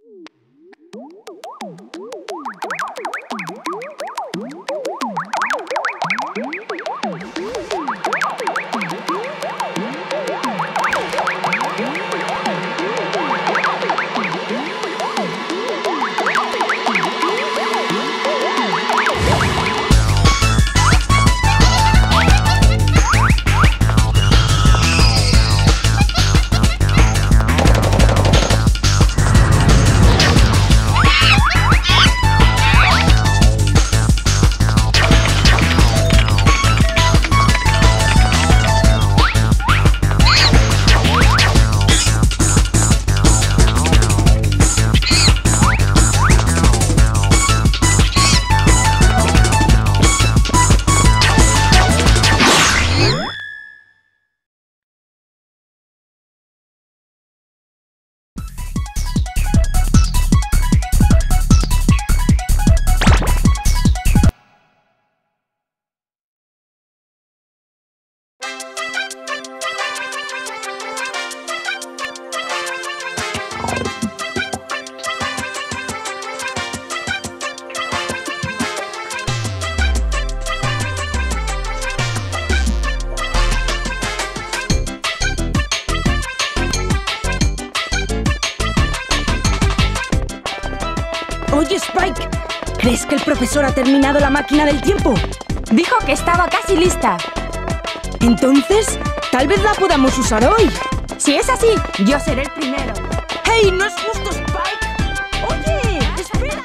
Oye, Spike, ¿crees que el profesor ha terminado la máquina del tiempo? Dijo que estaba casi lista. Entonces, tal vez la podamos usar hoy. Si es así, yo seré el primero. ¡Hey! ¡No es justo, Spike! ¡Oye! ¡Espera!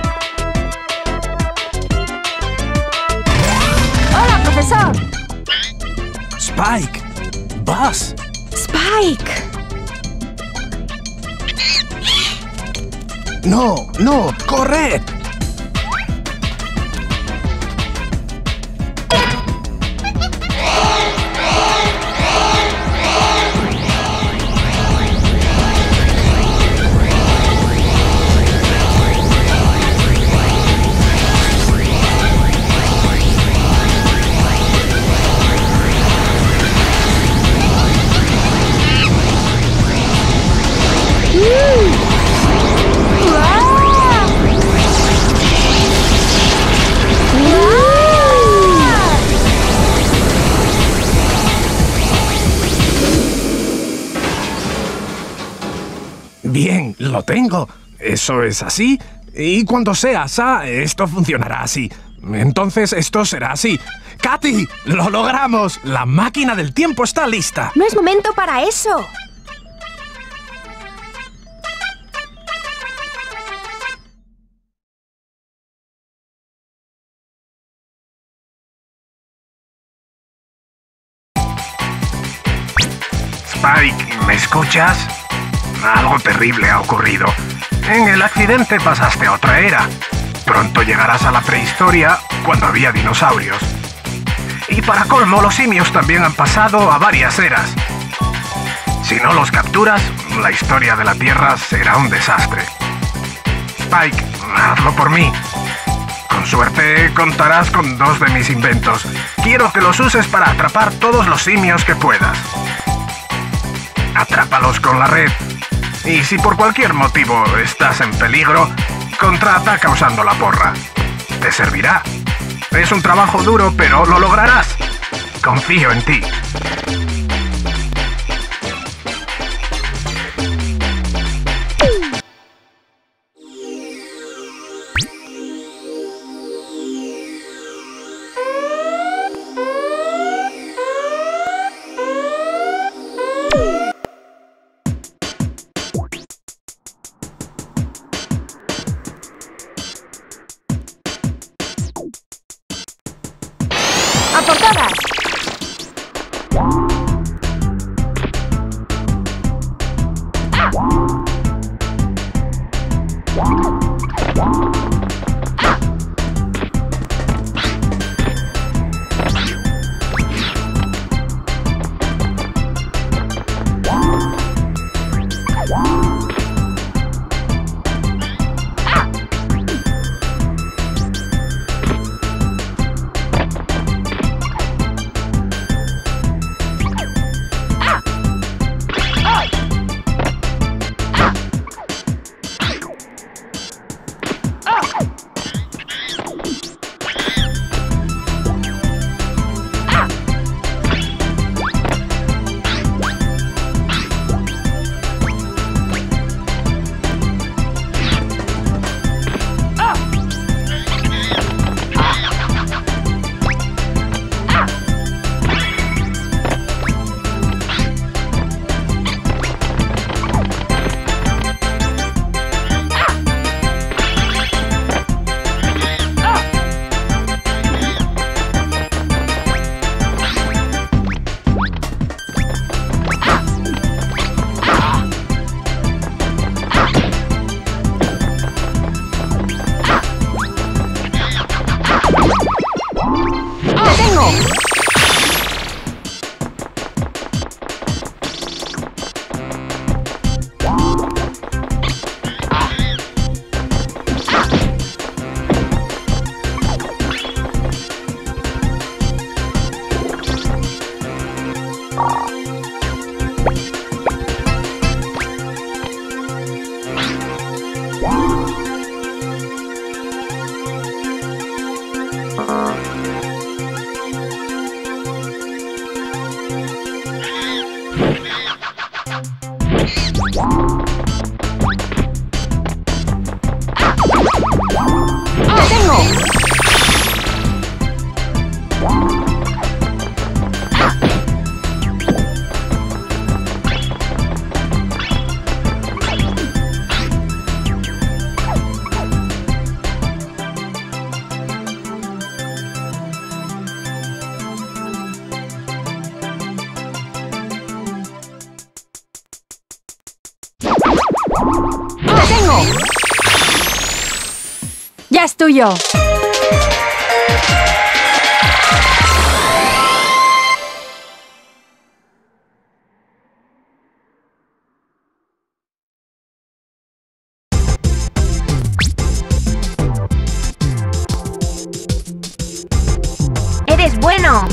¡Hola, profesor! Spike. Buzz. ¡Spike! No, no, corred. Bien, lo tengo. Eso es así. Y cuando sea asa, esto funcionará así. Entonces esto será así. ¡Katy! ¡Lo logramos! ¡La máquina del tiempo está lista! No es momento para eso. Spike, ¿me escuchas? Algo terrible ha ocurrido. En el accidente pasaste a otra era. Pronto llegarás a la prehistoria, cuando había dinosaurios. Y para colmo, los simios también han pasado a varias eras. Si no los capturas, la historia de la Tierra será un desastre. Spike, hazlo por mí. Con suerte contarás con 2 de mis inventos. Quiero que los uses para atrapar todos los simios que puedas. Atrápalos con la red. Y si por cualquier motivo estás en peligro, contraataca usando la porra. Te servirá. Es un trabajo duro, pero lo lograrás. Confío en ti. ¡A por todas! es tuyo. ¡Eres bueno!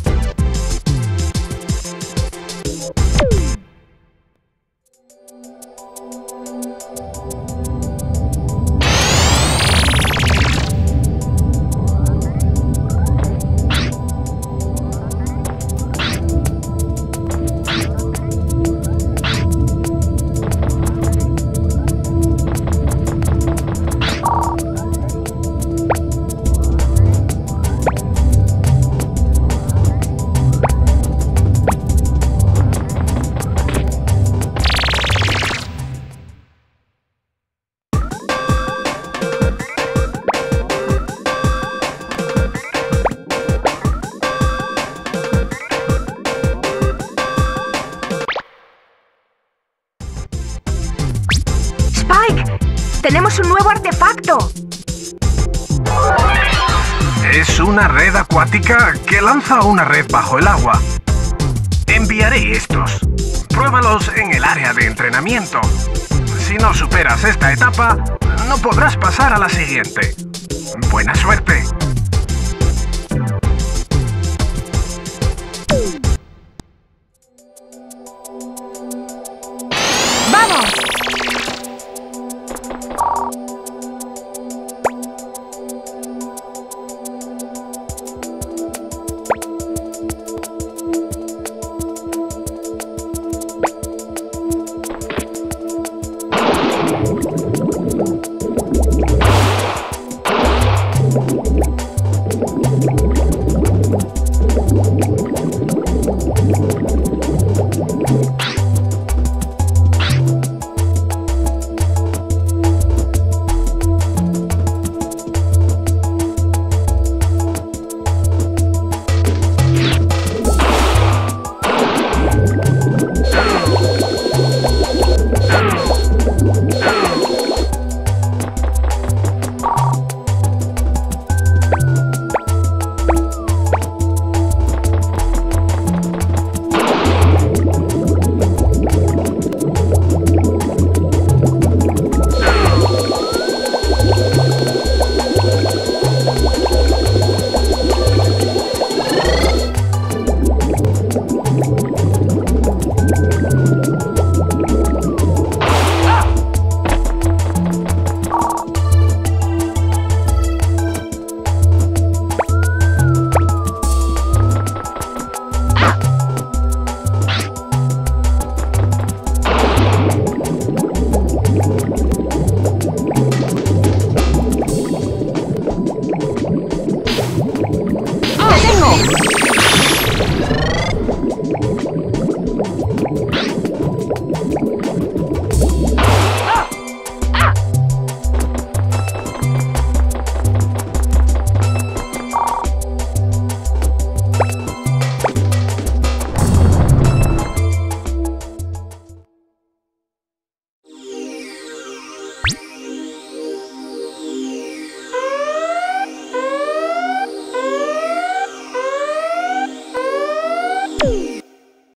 ¡Spike! ¡Tenemos un nuevo artefacto! Es una red acuática que lanza una red bajo el agua. Enviaré estos. Pruébalos en el área de entrenamiento. Si no superas esta etapa, no podrás pasar a la siguiente. Buena suerte.